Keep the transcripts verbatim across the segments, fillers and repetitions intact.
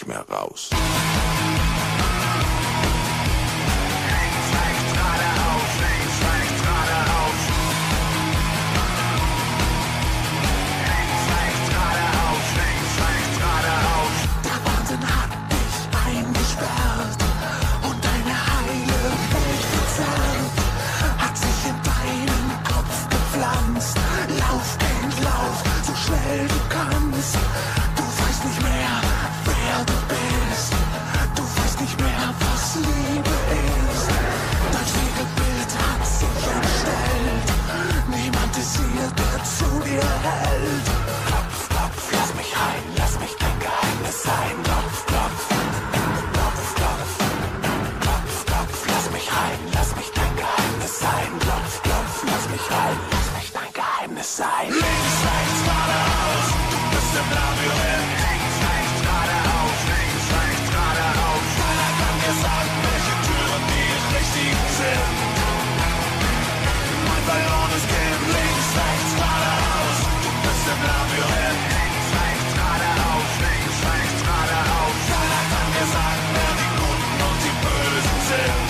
mehr raus. Sein. Links, rechts, geradeaus, du bist im Labyrinth. Links, rechts, geradeaus, links, rechts, geradeaus. Keiner kann dir sagen, welche Türen die richtigen sind. Mein verlorenes Kind. Links, rechts, geradeaus, du bist im Labyrinth. Links, rechts, geradeaus, links, rechts, geradeaus. Keiner kann dir sagen, wer die Guten und die Bösen sind.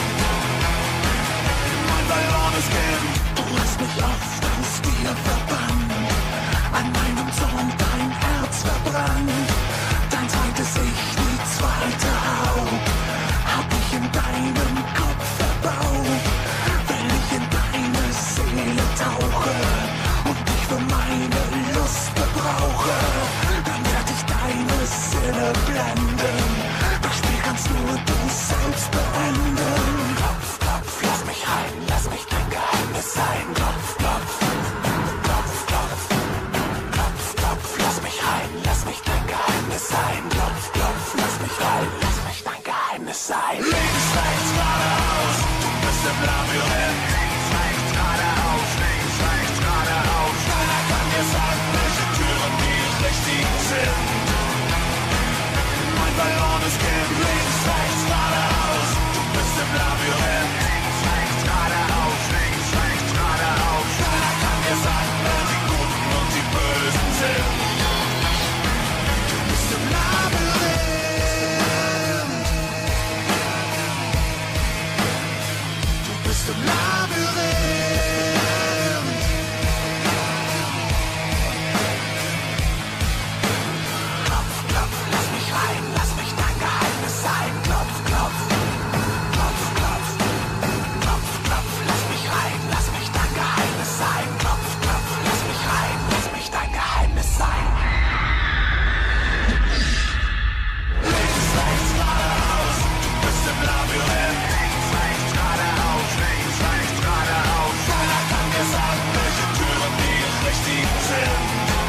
Mein verlorenes Kind. Du hast mich oft aus dir verbannt, an meinem Zorn dein Herz verbrannt. Dein zweites Ich, die zweite Haut, hab ich in deinem Kopf verbaut. Wenn ich in deine Seele tauche und dich für meine Lust gebrauche, dann werd ich deine Sinne blenden. Das Spiel kannst nur du selbst beenden. Klopf, klopf, lass mich rein, lass mich dein Geheimnis sein. Klopf, klopf. Sein. Klopf, klopf, lass mich rein, lass mich dein Geheimnis sein. Links, rechts, geradeaus, du bist im Labyrinth. Links, rechts, geradeaus, links, rechts, geradeaus. Keiner kann dir sagen, welche Türen die richtigen sind. Mein verlorenes Kind. Links, rechts, geradeaus, du bist im Labyrinth. Links, rechts, geradeaus, links, rechts, geradeaus. Keiner kann dir sagen, wer die Guten und die Bösen sind. Im Labyrinth. Klopf, klopf, lass mich rein, lass mich dein Geheimnis sein. Klopf, klopf, klopf, klopf, klopf, klopf, lass mich rein, lass mich dein Geheimnis sein. Klopf, klopf, lass mich rein, lass mich dein Geheimnis sein. Links, rechts, geradeaus, du bist im Labyrinth. Links, rechts, geradeaus, links, rechts, geradeaus. Keiner kann dir sagen, welche Türen die richtigen sind.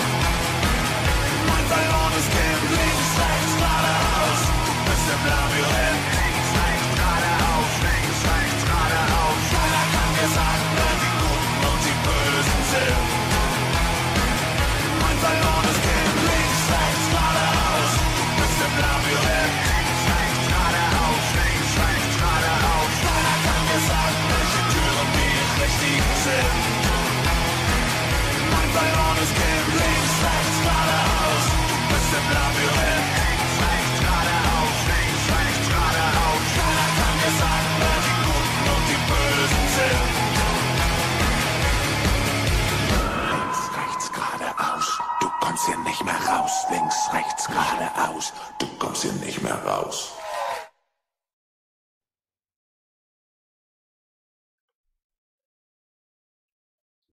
Mein verlorenes Kind. Links, rechts, geradeaus, du bist im Labyrinth. Links, rechts, geradeaus, links, rechts, geradeaus. Keiner kann dir sagen, wer die Guten und die Bösen sind. Mein verlorenes Kind. Links, rechts, geradeaus, du bist im Labyrinth. Links, rechts, geradeaus, links, rechts, geradeaus. Keiner kann dir sagen, welche Türen die richtigen sind. Mein verlorenes Kind. Links, rechts, geradeaus, du bist im Labyrinth. Links, rechts, geradeaus, links, rechts, geradeaus. Keiner kann dir sagen, wer die Guten und die Bösen sind. Links, rechts, geradeaus, du kommst hier nicht mehr raus. Links, rechts, geradeaus, du kommst hier nicht mehr raus.